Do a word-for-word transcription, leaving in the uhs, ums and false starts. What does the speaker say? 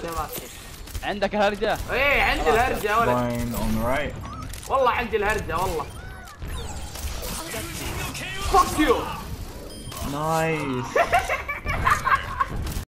يا ماسكين. عندك الهرجة؟ ايه عندي الهرجة يا ولد. Line on the right. والله عندي الهرجة والله. Fuck you. Nice.